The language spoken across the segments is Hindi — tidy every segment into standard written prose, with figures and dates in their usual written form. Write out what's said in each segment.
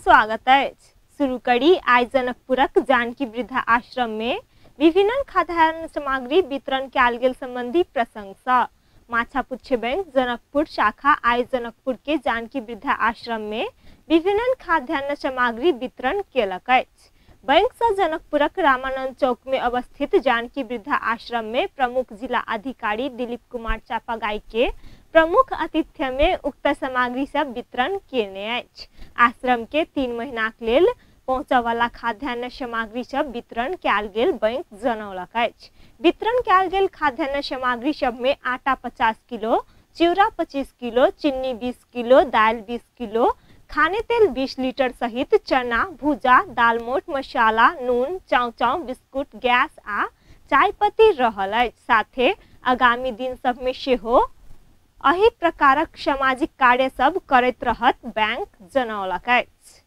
स्वागत है। शुरू करी आज जनकपुरक जानकी वृद्धा आश्रम में विभिन्न खाद्यान्न सामग्री वितरण कयल गेल संबंधी प्रसंग सँ माछापुच्छे बैंक जनकपुर शाखा आज जनकपुर के जानकी वृद्धा आश्रम में विभिन्न खाद्यान्न सामग्री वितरण केलक अछि। बैंक से जनकपुरक रामानंद चौक में अवस्थित जानकी वृद्धा आश्रम में प्रमुख जिला अधिकारी दिलीप कुमार चापागाई के प्रमुख आतिथ्य में उक्त सामग्री सब वितरण केने अछि। आश्रम के 3 महीना लेल पहुंचे वाला खाद्यान्न सामग्री सब वितरण कयल गेल बैंक जनौलक अछि। वितरण कयल गेल खाद्यान्न सामग्री सब में आटा 50 किलो, चिवड़ा 25 किलो, चीनी 20 किलो, दाल 20 किलो, खाने तेल 20 लीटर सहित चना, भुजा, दालमोट, मसाला, नून, चाउ, बिस्कुट, गैस आ चाय पत्ती रहल अछि। साथे आगामी दिन सब में सेहो अही प्रकारक सामाजिक कार्य सब करैत रहत बैंक जनौलक अछि।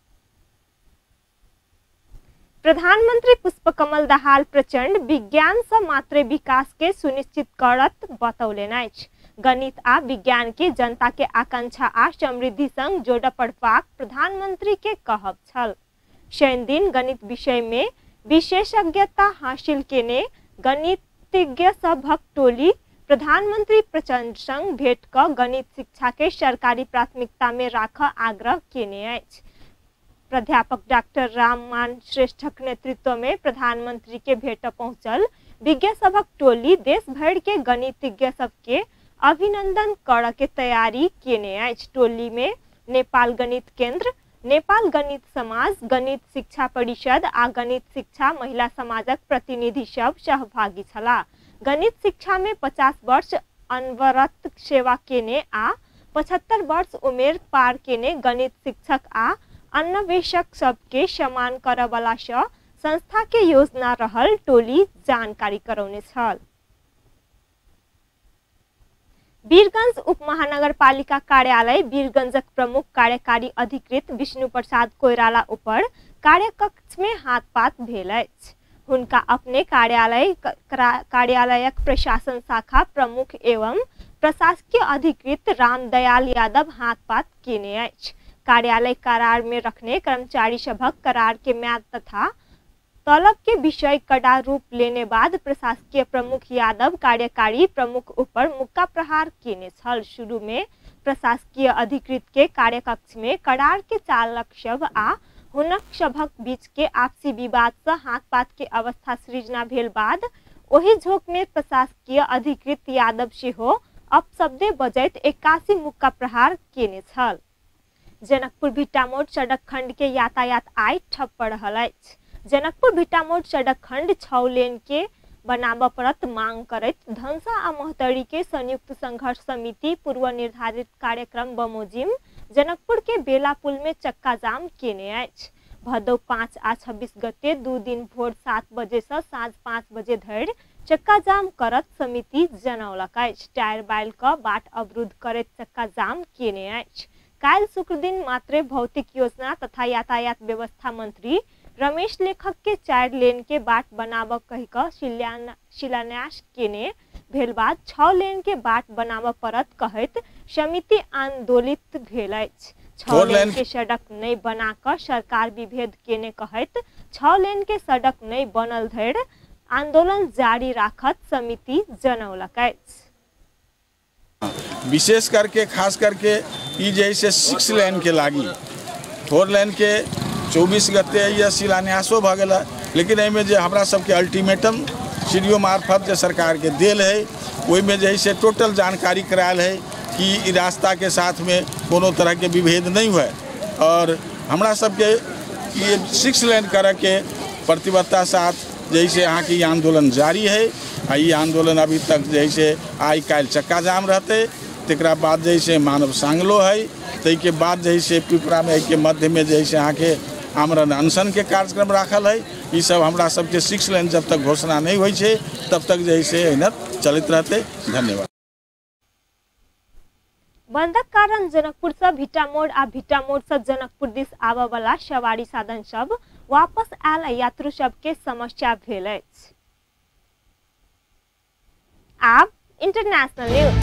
प्रधानमंत्री पुष्पकमल दाहाल प्रचंड विज्ञान से मात्र विकास के सुनिश्चित करत बतौलनि अछि। गणित आ विज्ञान के जनता के आकांक्षा आ समृद्धि संग जोड़ पड़बाक प्रधानमंत्री के कहब छल। शनि दिन गणित विषय में विशेषज्ञता हासिल केने गणितज्ञ सभक टोली प्रधानमंत्री प्रचंड संग भेंट क गणित शिक्षा के सरकारी प्राथमिकता में राख आग्रह केने अछि। प्राध्यापक डॉक्टर राममान श्रेष्ठक नेतृत्व में प्रधानमंत्री के भेंट पहुंचल विज्ञ सभक टोली देश भर के गणितज्ञ सबके अभिनंदन कर के तैयारी केने अछि। टोली में नेपाल गणित केंद्र, नेपाल गणित समाज, गणित शिक्षा परिषद आ गणित शिक्षा महिला समाजक प्रतिनिधि सब सहभागी छला। गणित शिक्षा में 50 वर्ष अनवरत सेवा केने आ 75 वर्ष उमेर पार केने गणित शिक्षक आ अन्वेषक सबके सम्मान करे वाला संस्था के योजना रहल टोली जानकारी करौने छल। वीरगंज उप महानगर पालिका कार्यालय वीरगंजक प्रमुख कार्यकारी अधिकृत विष्णु प्रसाद कोइराला ऊपर कार्यकक्ष में हाथपात भेल अछि। हुनका अपने कार्यालयक प्रशासन शाखा प्रमुख एवं प्रशासकीय अधिकृत रामदयाल यादव हाथपात केने अछि। कार्यालय करार में रखने कर्मचारी सभक करार के म्याद तथा तलब के विषय कड़ा रूप लेने बाद प्रशासकीय प्रमुख यादव कार्यकारी प्रमुख ऊपर मुक्का प्रहार केने छल। शुरू में प्रशासकीय अधिकृत के कार्यकक्ष में करार के चालक सब आ हुनक सभक बीच के आपसी विवाद से हाथपात के अवस्था सृजना भेल बाद ओही झोंक में प्रशासकीय अधिकृत यादव सेहो अपशब्दे बजैत 81 मुक्का प्रहार केने छल। जनकपुर भिट्टामोड़ सड़क खंड के यातायात आइ ठप रहल अछि। जनकपुर भिट्टामोड़ सड़क खंड 6 लेन के बनाब परत मांग करैत धनसा आ मोहतरी के संयुक्त संघर्ष समिति पूर्व निर्धारित कार्यक्रम बमोजिम जनकपुर के बेला पुल में चक्का जाम केने अछि। भदौ 5 आ 26 गते 2 दिन भोर 7 बजे से साँझ 5 बजे धरि चक्का जाम करत समिति जनौलक अछि। टायर बाइल क बाट अवरुद्ध करैत चक्का जाम केने अछि। काल शुक्र दिन मात्र भौतिक योजना तथा यातायात व्यवस्था मंत्री रमेश लेखक के 4 लेन के बाट बनाब कहि क शिलान्यास केने भेल बाद 6 लेन के बाट बनाब परत कहैत समिति आंदोलित भेल अछि। 6 लेन के सड़क नहीं बना क सरकार विभेद केने कहैत 6 लेन के सड़क नहीं बनल धरि आंदोलन जारी राखत समिति जनौलक अछि। विशेष करके खास करके ई जैसे 6 लेन के लागी 4 लेन के 24 गते या शिलान्यासो भ गेल, लेकिन एहिमे जे हमरा सबके अल्टीमेटम सीडीओ मार्फत जे सरकार के देल है ओहि में जैसे टोटल जानकारी करायल है कि ई रास्ता के साथ में कोनो तरह के विभेद नहीं हुए और हमरा सबके ये 6 लेन करे के प्रतिबद्धता साथ जैसे यहाँ की आंदोलन जारी है। ये आंदोलन अभी तक जैसे आई काल चक्का जाम रहते, तकरा बाद जैसे मानव सांगलो है, तै के बाद जैसे पिपरा में के मध्य में जैसे यहाँ के आमरण अनशन के कार्यक्रम राखल है। ये सब हमरा सबके 6 लेन जब तक घोषणा नहीं हुई है तब तक जैसे चलित रहते। धन्यवाद। बंदक कारण जनकपुर से भिट्टामोड़ आ भिट्टामोड़ से जनकपुर दिस आबय वाला सवारी साधन सब वापस आयल यात्रु सब के समस्या भेल अछि। आब इंटरनेशनल न्यूज।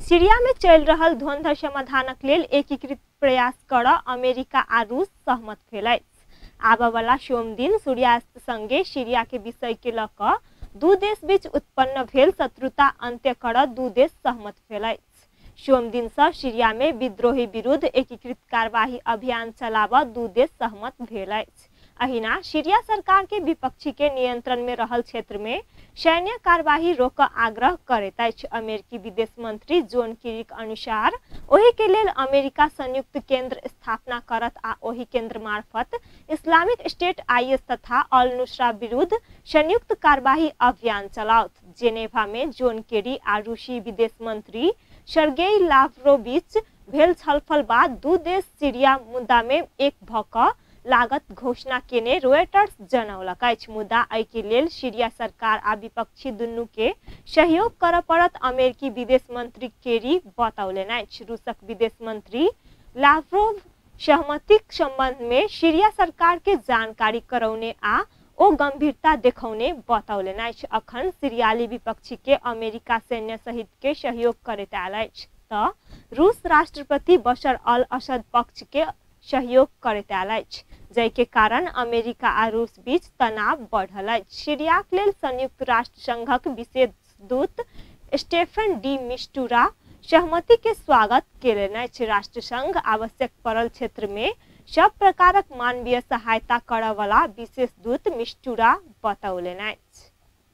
सीरिया में चल रहल धुंधर समाधानक लेल एकीकृत प्रयास कर अमेरिका आ रूस सहमत भेलै। आबा वाला सोम दिन सूर्यास्त संगे सीरिया के विषय के लक दू देश बीच उत्पन्न भेल शत्रुता अंत्य कर दू देश सहमत भेलै। सोम दिन से सीरिया में विद्रोही विरुद्ध एकीकृत कार्यवाही अभियान चलाब दू देश सहमत भेलै। अहिना सीरिया सरकार के विपक्षी के नियंत्रण में रहल क्षेत्र में सैन्य कार्यवाही रोक आग्रह करैत अछि। अमेरिकी विदेश मंत्री जॉन केरीक अनुसार ओही के लेल अमेरिका संयुक्त केंद्र स्थापना करत आ ओही केंद्र मार्फत इस्लामिक स्टेट आईएस तथा अल नुसरा विरुद्ध संयुक्त कार्यवाही अभियान चलाओत। जेनेवा में जॉन केरी आ रूसी विदेश मंत्री सर्गेई लावरोव बीच भेल छलफल बाद दू देश सीरिया मुद्दा में एक भक लागत घोषणा केने रॉयटर्स जनौलक अछि। मुद्दा एहि के लेल सीरिया सरकार आ विपक्षी दुनू के सहयोग कर पड़त अमेरिकी विदेश मंत्री केरी बतौलनि अछि। रूसक विदेश मंत्री लावरोव सहमतिक संबंध में सीरिया सरकार के जानकारी करौने आ ओ गंभीरता देखौने बतौलनि अछि। अखन सीरियाली विपक्षी के अमेरिका सैन्य सहित के सहयोग करैत आयल अछि त रूस राष्ट्रपति बशर अल असद पक्ष के सहयोग करैत आयल अछि, जै के कारण अमेरिका आ रूस बीच तनाव बढ़ल अछि। सीरियाक लेल संयुक्त राष्ट्र संघक विशेष दूत स्टेफन डी मिस्टुरा सहमति के स्वागत केलनि अछि। राष्ट्र संघ आवश्यक पड़ल क्षेत्र में सब प्रकारक मानवीय सहायता करय वाला विशेष दूत मिस्टुरा बतौलनि अछि।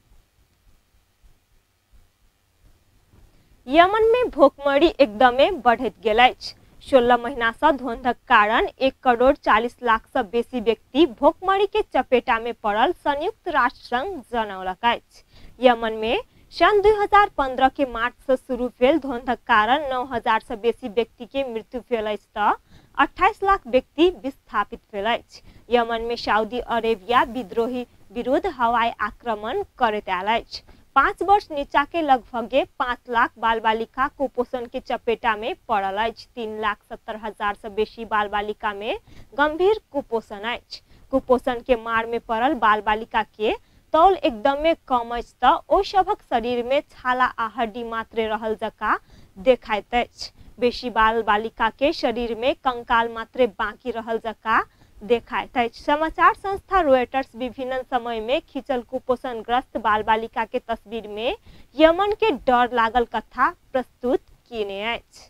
यमन में भोकमरी एकदमे बढ़ैत गेल अछि। 16 महीना से धुंधक कारण 1,40,00,000 से बेसी व्यक्ति भोकमरी के चपेटा में पड़ल संयुक्त राष्ट्र संघ जनौलक अछि। यमन में सन 2015 के मार्च से शुरू भेल धुंधक कारण 9,000 से बेसी व्यक्ति के मृत्यु भेल अछि त 28 लाख व्यक्ति विस्थापित भेल अछि। यमन में सऊदी अरेबिया विद्रोही विरुद्ध हवाई आक्रमण करैत आयल अछि। 5 वर्ष नीचा के लगभग 5 लाख बाल बालिका कुपोषण के चपेटा में पड़ल अछि। 3,70,000 से बेसी बाल बालिका में गंभीर कुपोषण अछि। कुपोषण के मार में पड़ल बाल बालिका के तौल एकदमे कम अछि त ओ सभक शरीर में छाला आ हड्डी मात्र रहल जका देखाइत अछि। बेसी बाल बालिका के शरीर में कंकाल मात्र बाकी रहल जका देखाइत अछि। समाचार संस्था रॉयटर्स विभिन्न समय में खींचल कुपोषणग्रस्त बाल बालिका के तस्वीर में यमन के डर लागल कथा प्रस्तुत किने अछि।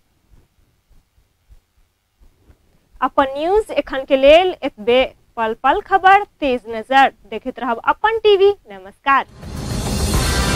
अपन न्यूज एखन के लेल एतबे। पल पल खबर तेज नजर देखैत रहब अपन टीवी। नमस्कार।